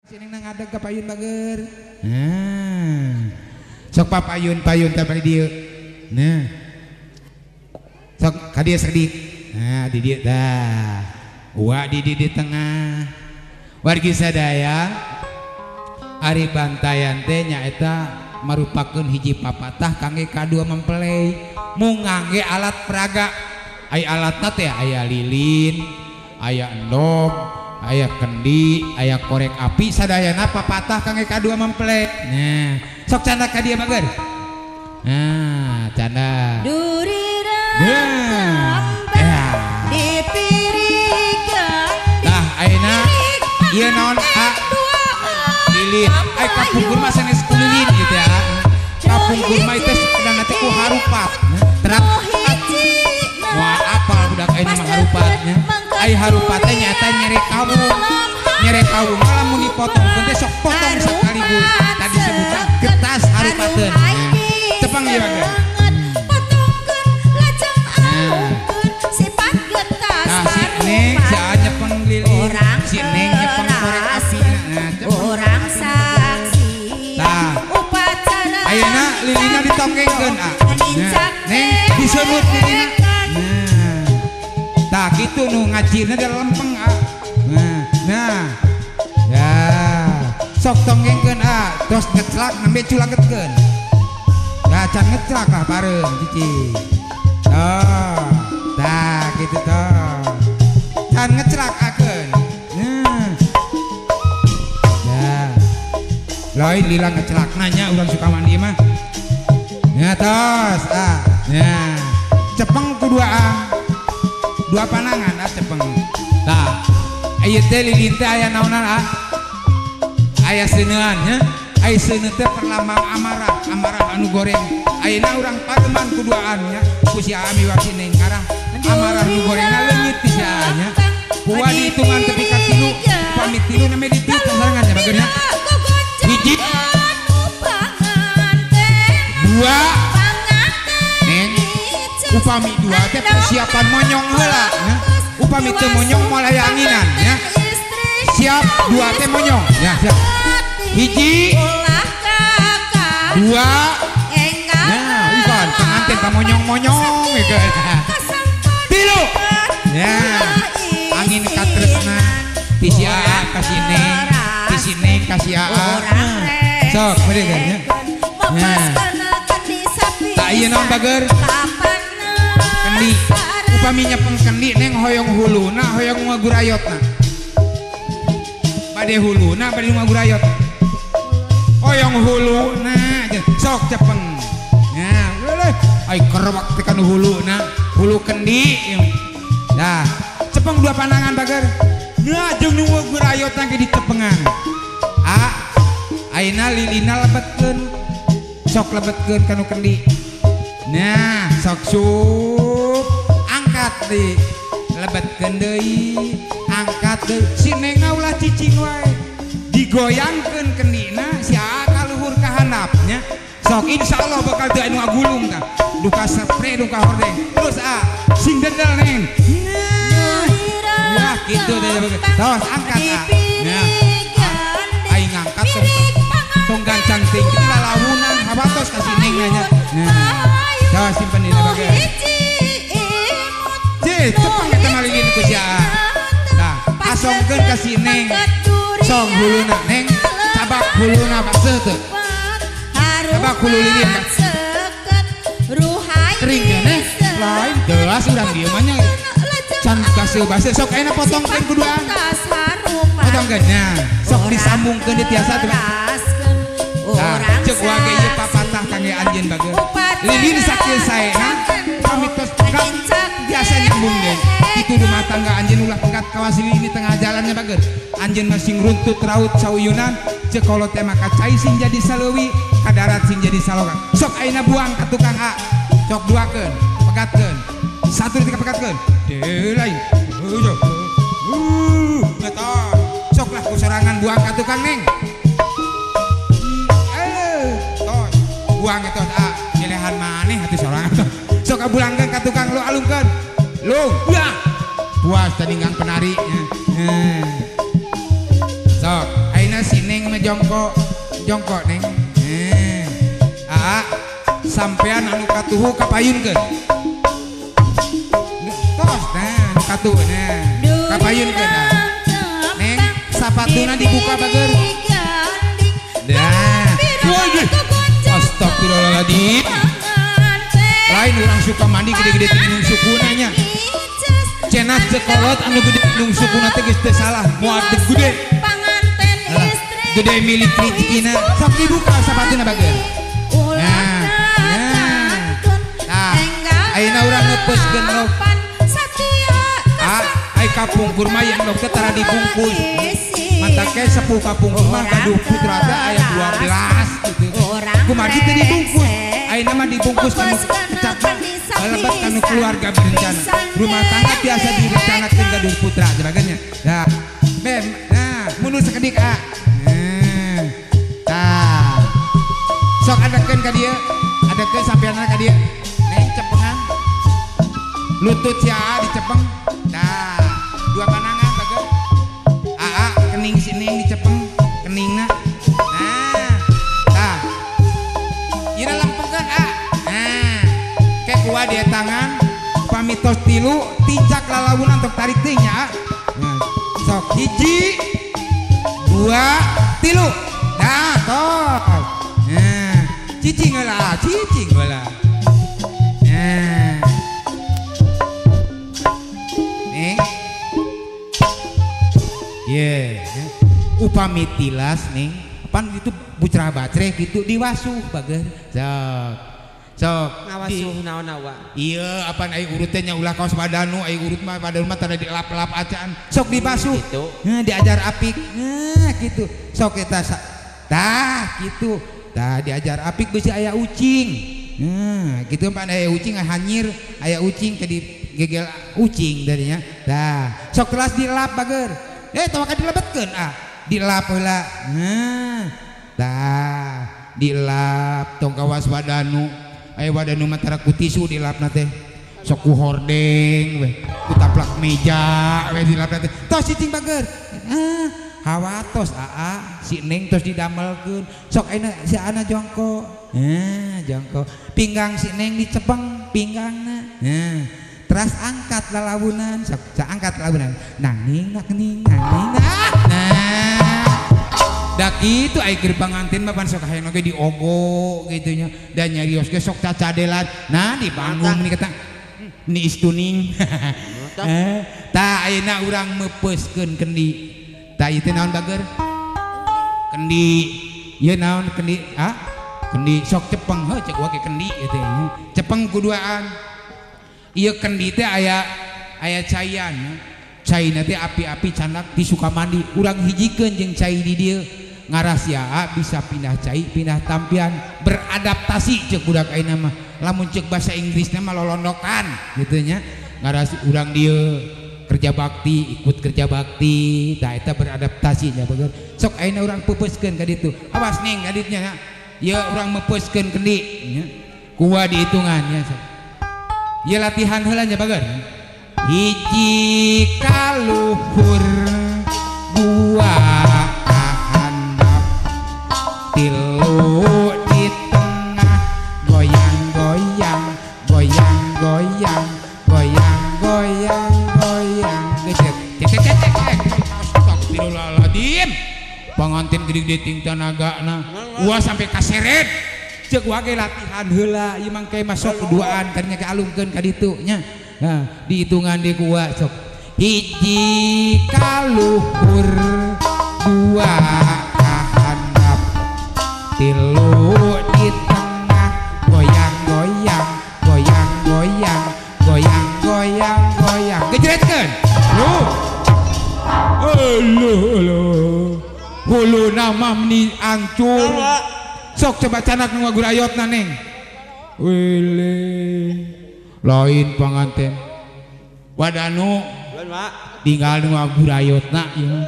Sini nang ada ke payun bager. Sok papayun payun tapi dia. Nah. Sok kadia sedik. Nah di dia dah. Wa di tengah. Wargi sadaya. Ari bantayan teh nyaeta merupakan hiji papatah kangge kadua mempelai. Mung ngangge alat peraga. Ai alatna teh aya lilin, aya endog, aya kendi, aya korek api sadayana papatah kangge kadua mempelai. Nah, sok canda ka dieu bager. Nah, canda. Dipirikeun. Tah ayeuna ieu naon lilin. Ai kapungkur mah sanes ku lilin gitu ya. Kapungkur mah teh sedana teh ku harupat. Terap moal apal budak ayeuna mah harupatnya. Ai harupatnya nyata nyere kawung lamun dipotongkeun teh sok potong sakaligus. Tadi disebutna getas harupateun. Tepang ieu bae. Potongkeun lajeng aungkeun sifat getas. Nah, si Neng sia nyepeng lilin. Si Neng nyepeng korek api. Nah, orang saksi. Tah. Upacara. Ayeuna lilinna ditongkengkeun ah. Neng disebut lilinna. Nah, gitu nu ngajirna di lempeng ah. Nah, ya, sok tonggengkeun ah, terus ngeclak nembe culagetkeun. Ya, can ngeclak lah bareng cici. Oh, tah gitu toh. Can ngeclak akeun. Ya, lain lila ngeclak nanya urang suka mandi mah. Ya tos ah, ya, cepeng kudua ah. Dua panangan ah cepeng. Tah, ieu teh lilin teh aya naonan ah? Aya seuneuan nya. Aya seuneu teh perlambang amarah, amarah anu goreng. Ayeuna urang pademan kuduaan nya. Ku si Ami wa si Neng ngarah amarah nu gorengna leungit ti sia nya. Kuwa dihitungan tepi ka 3, upami 3 name ditiut sarangan nya bageuna. Hiji 2 Neng upami 2 teh persiapan monyong heula nya. Upami teu monyong moal aya anginan nya. Siap 2 teh monyong ya siap. Hiji 2 nah bukan pengantin ka monyong-monyong geus. 3 ya angin katresna ti si Aa ka si Neng, ti si Neng ka si Aa. Sok bener kan nya. Nah. Tak ieu naon bager? Kendi. Upami nyepeng kendi Neng hoyong huluna hoyong ngagurayotna. Bade huluna bade ngagurayot. Hoyong huluna sok cepeng. Nah, leuh ai kerebak teh kana huluna, hulu kendi. Nah, cepeng 2 panangan bager. Nah, jeung nu ngagurayotna ge dicepengan. Ah, ayeuna lilina lebetkeun. Sok lebetkeun kanu kendi. Nah, sok sup angkat di lebetkeun deui, angkat deui. Si Neng ulah cicing wae. Digoyangkeun kendina si Aa ka luhur ka handapnya. Sok insyaallah bakal teu anu ngagulung tah. Duka spray duka hordeng. Terus sing dendel Neng. Nah, kitu teh bae. Tos angkat Nah, ai ngangkat tong gancang tinggi lalawunan habatos ka si Neng nya. Nah, tos simpen dina bae. Cepeng eta malilin ku si Aa. Tah, asongkeun ka si Neng. Song huluna Neng, cabak huluna baseuh teu. Cabak hulu lilin kan. Kering ya Neng. Lain gelas urang dieu mah nya. Can baseuh-baseuh sok ayeuna potongkeun kuduaan. Potongkeun nya. Sok disambungkeun di tiasa teh. Nah, ceuk wage ieu papatah kangge anjeun bageus. Lilin sakieu saena pamitos pegat biasa nyambung deh. Itu rumah tangga anjeun ulah pegat kawas lilin di tengah jalannya bageus. Anjeun masing runtut raut sauyunan ceuk kolot teh maka cai sing jadi saleuwi kadarat sing jadi salogan. Sok ayeuna buang ka tukang A. Sok duakeun, pegatkeun. Satu detik pegatkeun. Deui lain. Eta. Sok lah ku sorangan buang ka tukang Neng. Tos. Buang eta pilehan maneh atuh sorangan. Sok kabulangkeun ka tukang lu alungkeun. Lu, ya. Puas tadi ngang penari. Sok, ayeuna si ngejongkok jongkok neng sampean anu katuhu kapayunkeun tos nah anu katuh nah kapayunkeun neng sapatuna dibuka bager dah astagfirullahaladzim lain orang suka mandi gede-gede tinung sukunanya cenah cekolot anu gede tinung sukuna teh geus teu salah moal teu gede gede milik rezekina sok dibuka sapatuna bager ayeuna urang neupeskeun rok ai kapungkur mah yang rok teh tara dibungkus mata ke sepuh kapungkur mah kaduh putra teh aya 12 gitu kumaha teh dibungkus ayeuna mah dibungkus kanu kecap lebet kanu keluarga berencana rumah tangga biasa direncanakeun kaduh putra sebagainya nah bem nah mundur sakedik tah sok adekeun ka dieu adekeun sampeanna ka dieu neng cepengan lutut si Aa dicepeng dah dua panangan bager kening si Neng dicepeng keningna nah tah ira lempengkeun nah kayak kuah dia tangan pamitos tilu tincak lalawunan untuk tarik tingnya nah, sok hiji 2 3 nah tos nah cicing lah nah neng upami tilas neng pan itu bucrah bacreh gitu diwasuh bager sok ngawasuh naon awa iya apaan ai urutnya ulah kaos padanu ai urut mah padanu mah tadi dilap-lap acaan sok dibasuh gitu diajar apik gitu sok eta tah gitu tah diajar apik beusi aya ucing gitu pan aya ucing hanyir aya ucing ke di gegel ucing darinya tah sok telas dilap bager teu ka dilebetkeun dilap heula tah dilap tong kawas wadanu aya wadanu mah tara ku tisu dilapna teh sok ku hordeng we ku taplak meja we dilapna teh tos cicing bager hawatos si Neng tos didamelkeun sok ayeuna si Ana jongkok jongkok pinggang si Neng dicepeng pinggangna teras angkat lalawunan sok angkat lalawunan nanging nah dak itu ai keur pangantin mah pan sok hayang ge diogo gitu nya dan nyarios ge sok cacadelan nah dibangun ni kata ni istuning tah ayeuna urang meupeskeun kendi tah ieu teh naon bager kendi ieu naon kendi kendi sok cepeng heuh cek wae kendi ieu cepeng kuduaan ieu kendi teh aya caian caina teh api-api candak di Sukamandi urang hijikeun jeung cai di dieu ngarasia bisa pindah cai pindah tampian beradaptasi cek budak ayeuna mah lamun cek bahasa Inggrisna mah lolondokan gitu nya ngarasi urang dieu kerja bakti ikut kerja bakti tah eta beradaptasi nya bager sok ayeuna urang peupeuskeun ka ditu awas Ning ka ditu nya ieu urang meupeskeun kendi nya kuwa dihitungan nya ieu latihan heula nya bager hiji kaluhur dua handap tilu di tengah goyang-goyang goyang-goyang goyang-goyang goyang cek astagfirullahaladzim pangantin gede-gede ting tanagana uah sampai kaseret cek wage latihan heula ieu mangke masuk keduaan karena ke alungkeun ka ditu nya nah dihitungan di kuah sok hiji kaluhur dua handap tilu di tengah goyang-goyang goyang-goyang goyang-goyang goyang gejretkeun hulu nama meni ancur sok coba canak nu ngagurayotna Neng wile lain panganten wadanu tinggal nu ngagurayotna ieu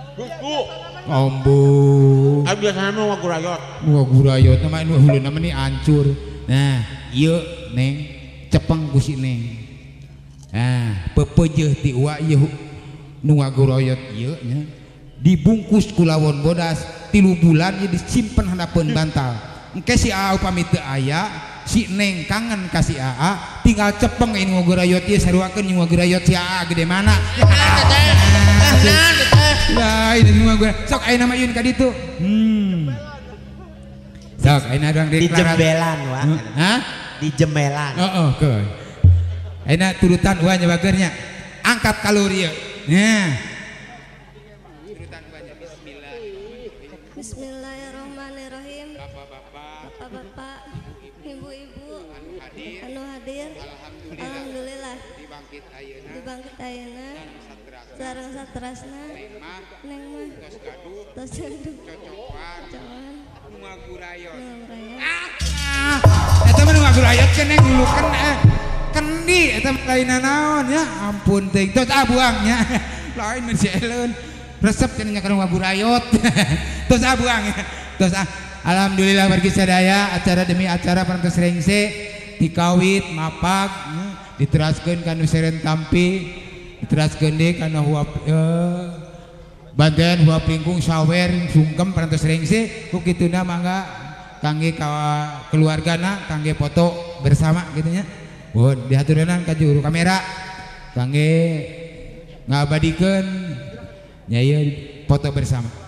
ambu biasana mah ngagurayot ngagurayotna mah nu huluna mah ni ancur nah ieu Neng cepeng ku si Neng pepeujeuh ti uwa ieu nu ngagurayot ieu nya dibungkus ku lawon bodas 3 bulan ya disimpen handapeun bantal engke si Aa upami teu aya si Neng kangen ka si Aa tinggal cepeng ini ngogorayot ieu saruakeun jeung ngogorayot si Aa gede mana lah ini ngogor sok ayeuna mah yun ka ditu sok ayeuna urang Di deklarasi jembelan wa. hah Di jembelan. oh ke ayeuna turutan uah nyabageurnya angkat kalori ya Bismillahirrahmanirrahim. Bapak-bapak, ibu-ibu anu hadir, alhamdulillah dibangkit ayeuna sareng satrasna Neng mah tos gaduh cocokan nu ngagurayot eta mah nu ngagurayot ke Neng ngulukeun kendi eta lain naon ya ampun teuing tos buangnya lain mun si eleun resep cenah kana ngagurayot tos buang ya tos alhamdulillah margi sadaya acara demi acara parantos rengse dikawit mapag diteraskeun ka nu seren tampi diteraskeun deui kana huap banten huap lingkung sawer sungkem parantos rengse ku kituna mangga kangge ka keluargana kangge foto bersama gitu nya mohon diatureunana ka juru kamera kangge ngabadikeun nya ieu foto bersama.